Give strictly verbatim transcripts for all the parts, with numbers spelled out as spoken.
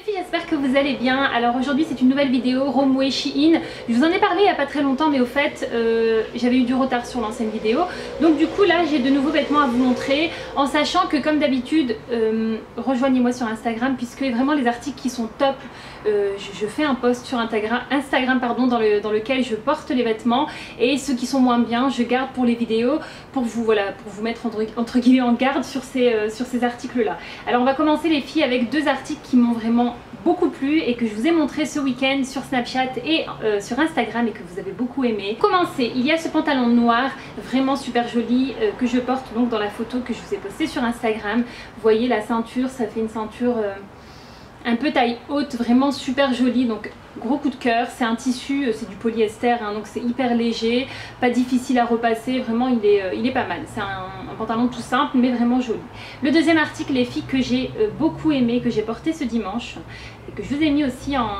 filles, j'espère que vous allez bien. Alors aujourd'hui c'est une nouvelle vidéo Romwe Shein. Je vous en ai parlé il n'y a pas très longtemps, mais au fait euh, j'avais eu du retard sur l'ancienne vidéo. Donc du coup là j'ai de nouveaux vêtements à vous montrer, en sachant que comme d'habitude euh, rejoignez-moi sur Instagram, puisque vraiment les articles qui sont top, euh, je, je fais un post sur Instagram, Instagram pardon, dans, le, dans lequel je porte les vêtements, et ceux qui sont moins bien je garde pour les vidéos, pour vous, voilà, pour vous mettre entre, entre guillemets en garde sur ces, euh, sur ces articles là. Alors on va commencer les filles avec deux articles qui m'ont vraiment beaucoup plu et que je vous ai montré ce week-end sur Snapchat et euh, sur Instagram et que vous avez beaucoup aimé. Pour commencer, il y a ce pantalon noir vraiment super joli euh, que je porte donc dans la photo que je vous ai postée sur Instagram. Vous voyez la ceinture, ça fait une ceinture euh, un peu taille haute, vraiment super jolie, donc gros coup de cœur. C'est un tissu, c'est du polyester, hein, donc c'est hyper léger, pas difficile à repasser, vraiment il est, euh, il est pas mal. C'est un, un pantalon tout simple mais vraiment joli. Le deuxième article les filles que j'ai euh, beaucoup aimé, que j'ai porté ce dimanche et que je vous ai mis aussi en,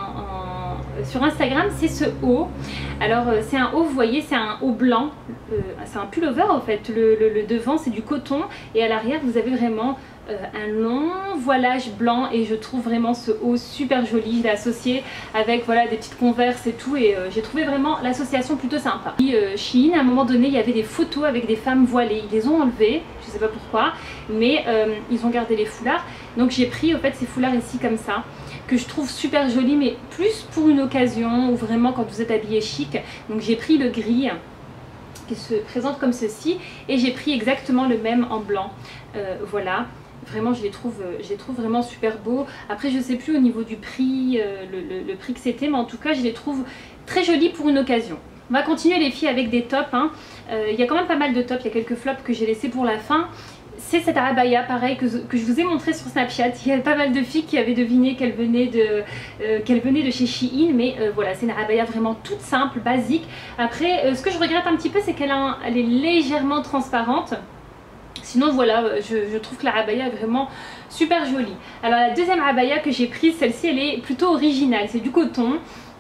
en, sur Instagram, c'est ce haut. Alors euh, c'est un haut, vous voyez, c'est un haut blanc, euh, c'est un pullover en fait, le, le, le devant c'est du coton et à l'arrière vous avez vraiment Euh, un long voilage blanc et je trouve vraiment ce haut super joli. Je l'ai associé avec voilà des petites converses et tout, et euh, j'ai trouvé vraiment l'association plutôt sympa. Et, euh, Shein, à un moment donné il y avait des photos avec des femmes voilées, ils les ont enlevées, je sais pas pourquoi, mais euh, ils ont gardé les foulards, donc j'ai pris au fait ces foulards ici comme ça que je trouve super joli, mais plus pour une occasion ou vraiment quand vous êtes habillé chic. Donc j'ai pris le gris qui se présente comme ceci et j'ai pris exactement le même en blanc, euh, voilà. Vraiment je les trouve, je les trouve vraiment super beaux. Après je sais plus au niveau du prix, euh, le, le, le prix que c'était, mais en tout cas je les trouve très jolis pour une occasion. On va continuer les filles avec des tops, hein. euh, Il y a quand même pas mal de tops, il y a quelques flops que j'ai laissés pour la fin. C'est cette abaya pareil que, que je vous ai montré sur Snapchat. Il y a pas mal de filles qui avaient deviné qu'elle venait, euh, qu'elle venait de chez Shein, mais euh, voilà, c'est une abaya vraiment toute simple, basique. Après euh, ce que je regrette un petit peu, c'est qu'elle elle est légèrement transparente. Sinon voilà, je, je trouve que la abaya est vraiment super jolie. Alors la deuxième abaya que j'ai prise, celle-ci elle est plutôt originale, c'est du coton.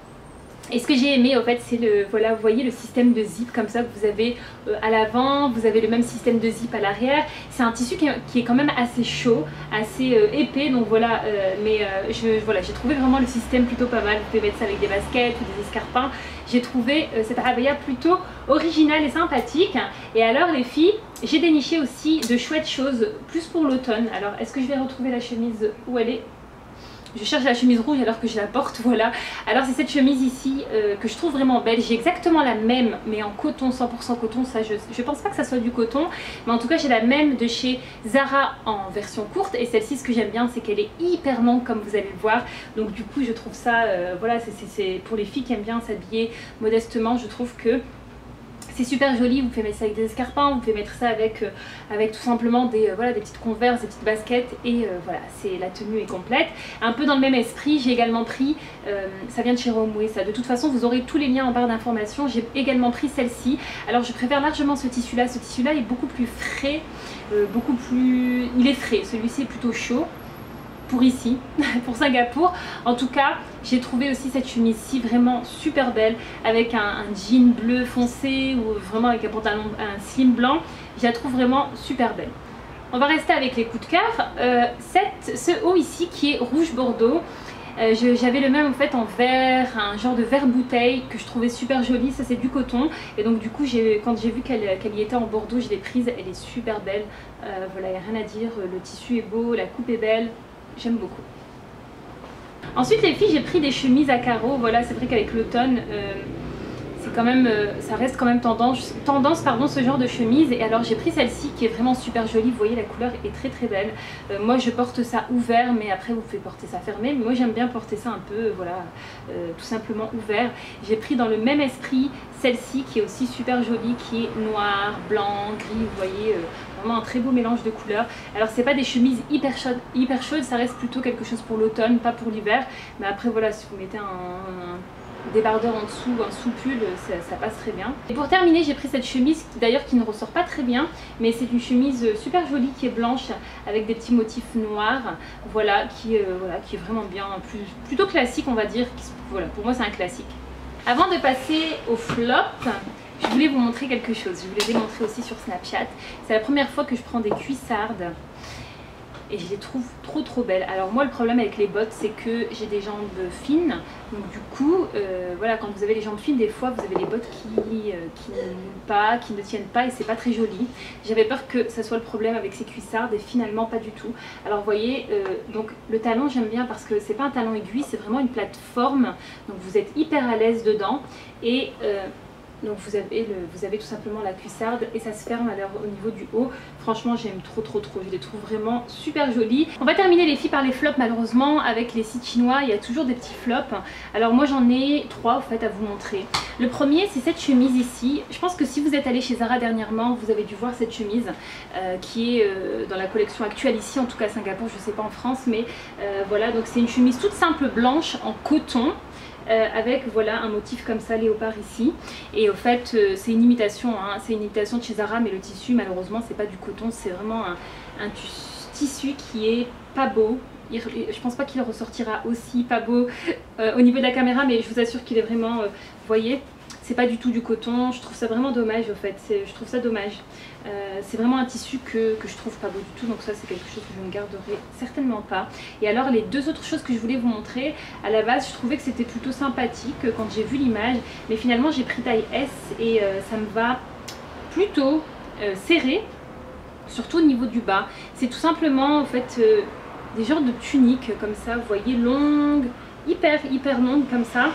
Et ce que j'ai aimé en fait c'est le, voilà, vous voyez le système de zip comme ça que vous avez euh, à l'avant, vous avez le même système de zip à l'arrière. C'est un tissu qui est, qui est quand même assez chaud, assez euh, épais, donc voilà, euh, mais euh, je, voilà, j'ai trouvé vraiment le système plutôt pas mal. Vous pouvez mettre ça avec des baskets ou des escarpins. J'ai trouvé euh, cette abaya plutôt originale et sympathique. Et alors les filles, j'ai déniché aussi de chouettes choses, plus pour l'automne. Alors est-ce que je vais retrouver la chemise où elle est ? Je cherche la chemise rouge alors que je la porte, voilà. Alors c'est cette chemise ici euh, que je trouve vraiment belle. J'ai exactement la même mais en coton, cent pour cent coton. Ça je, je pense pas que ça soit du coton, mais en tout cas j'ai la même de chez Zara en version courte. Et celle-ci, ce que j'aime bien, c'est qu'elle est hyper longue comme vous allez le voir. Donc du coup je trouve ça, euh, voilà, c'est pour les filles qui aiment bien s'habiller modestement. Je trouve que c'est super joli. Vous pouvez mettre ça avec des escarpins, vous pouvez mettre ça avec, euh, avec tout simplement des, euh, voilà, des petites converses, des petites baskets, et euh, voilà, c'est la tenue est complète. Un peu dans le même esprit, j'ai également pris, euh, ça vient de chez Romwe, ça. De toute façon, vous aurez tous les liens en barre d'informations. J'ai également pris celle-ci. Alors je préfère largement ce tissu-là. Ce tissu-là est beaucoup plus frais, euh, beaucoup plus... il est frais. Celui-ci est plutôt chaud. Pour ici, pour Singapour. En tout cas, j'ai trouvé aussi cette chemise-ci vraiment super belle avec un, un jean bleu foncé ou vraiment avec un pantalon, un slim blanc. Je la trouve vraiment super belle. On va rester avec les coups de cœur. Euh, cette, ce haut ici qui est rouge bordeaux. Euh, J'avais le même en fait en vert, un genre de vert bouteille que je trouvais super joli. Ça c'est du coton, et donc du coup quand j'ai vu qu'elle qu'elle y était en bordeaux, je l'ai prise. Elle est super belle, euh, voilà, il n'y a rien à dire. Le tissu est beau, la coupe est belle. J'aime beaucoup. Ensuite les filles, j'ai pris des chemises à carreaux. Voilà, c'est vrai qu'avec l'automne euh, c'est quand même, euh, ça reste quand même tendance, tendance pardon, ce genre de chemise. Et alors j'ai pris celle-ci qui est vraiment super jolie. Vous voyez, la couleur est très très belle. Euh, moi je porte ça ouvert, mais après vous pouvez porter ça fermé. Mais moi j'aime bien porter ça un peu, voilà, euh, tout simplement ouvert. J'ai pris dans le même esprit celle-ci qui est aussi super jolie, qui est noir, blanc, gris. Vous voyez, euh, vraiment un très beau mélange de couleurs. Alors c'est pas des chemises hyper chaudes, hyper chaudes, ça reste plutôt quelque chose pour l'automne, pas pour l'hiver. Mais après voilà, si vous mettez un, un débardeur en dessous, un sous-pull, ça, ça passe très bien. Et pour terminer, j'ai pris cette chemise d'ailleurs qui ne ressort pas très bien, mais c'est une chemise super jolie qui est blanche avec des petits motifs noirs. Voilà, qui, euh, voilà, qui est vraiment bien, plus, plutôt classique on va dire. Voilà, pour moi c'est un classique. Avant de passer au flop, je voulais vous montrer quelque chose. Je vous les ai montré aussi sur Snapchat. C'est la première fois que je prends des cuissardes et je les trouve trop trop belles. Alors moi le problème avec les bottes c'est que j'ai des jambes fines, donc du coup euh, voilà, quand vous avez les jambes fines des fois vous avez les bottes qui, euh, qui ne moulent pas, qui ne tiennent pas et c'est pas très joli. J'avais peur que ça soit le problème avec ces cuissardes et finalement pas du tout. Alors vous voyez, euh, donc le talon j'aime bien parce que c'est pas un talon aiguille, c'est vraiment une plateforme, donc vous êtes hyper à l'aise dedans et euh, donc vous avez, le, vous avez tout simplement la cuissarde et ça se ferme alors au niveau du haut. Franchement j'aime trop trop trop, je les trouve vraiment super jolies. On va terminer les filles par les flops malheureusement avec les sites chinois, il y a toujours des petits flops. Alors moi j'en ai trois en fait à vous montrer. Le premier c'est cette chemise ici. Je pense que si vous êtes allé chez Zara dernièrement vous avez dû voir cette chemise euh, qui est euh, dans la collection actuelle ici, en tout cas à Singapour, je sais pas en France, mais euh, voilà, donc c'est une chemise toute simple blanche en coton. Euh, avec voilà un motif comme ça léopard ici, et au fait euh, c'est une imitation, hein, c'est une imitation de chez Zara, mais le tissu malheureusement c'est pas du coton, c'est vraiment un, un tissu qui est pas beau. Il, je pense pas qu'il ressortira aussi pas beau euh, au niveau de la caméra, mais je vous assure qu'il est vraiment, euh, vous voyez, c'est pas du tout du coton. Je trouve ça vraiment dommage au fait, je trouve ça dommage. Euh, c'est vraiment un tissu que, que je trouve pas beau du tout, donc ça c'est quelque chose que je ne garderai certainement pas. Et alors les deux autres choses que je voulais vous montrer, à la base je trouvais que c'était plutôt sympathique quand j'ai vu l'image, mais finalement j'ai pris taille S et euh, ça me va plutôt euh, serré, surtout au niveau du bas. C'est tout simplement en fait euh, des genres de tuniques comme ça, vous voyez, longues, hyper hyper longues comme ça,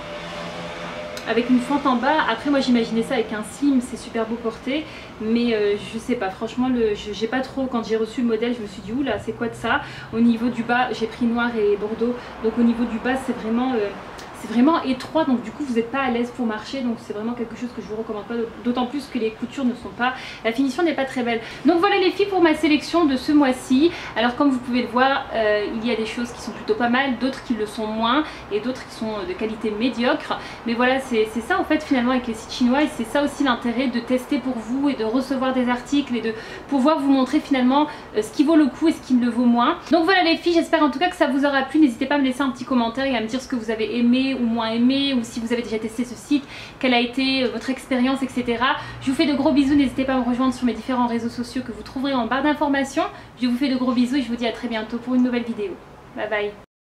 avec une fente en bas. Après moi j'imaginais ça avec un slim, c'est super beau porté, mais euh, je sais pas, franchement j'ai pas trop, quand j'ai reçu le modèle je me suis dit oula c'est quoi de ça. Au niveau du bas j'ai pris noir et bordeaux, donc au niveau du bas c'est vraiment euh, c'est vraiment étroit, donc du coup vous n'êtes pas à l'aise pour marcher, donc c'est vraiment quelque chose que je vous recommande pas, d'autant plus que les coutures ne sont pas, la finition n'est pas très belle. Donc voilà les filles pour ma sélection de ce mois-ci. Alors comme vous pouvez le voir, euh, il y a des choses qui sont plutôt pas mal, d'autres qui le sont moins et d'autres qui sont de qualité médiocre, mais voilà c'est ça en fait finalement avec les sites chinois, et c'est ça aussi l'intérêt de tester pour vous et de recevoir des articles et de pouvoir vous montrer finalement euh, ce qui vaut le coup et ce qui le vaut moins. Donc voilà les filles, j'espère en tout cas que ça vous aura plu. N'hésitez pas à me laisser un petit commentaire et à me dire ce que vous avez aimé ou moins aimé, ou si vous avez déjà testé ce site, quelle a été votre expérience, et cetera. Je vous fais de gros bisous, n'hésitez pas à me rejoindre sur mes différents réseaux sociaux que vous trouverez en barre d'informations. Je vous fais de gros bisous et je vous dis à très bientôt pour une nouvelle vidéo. Bye bye.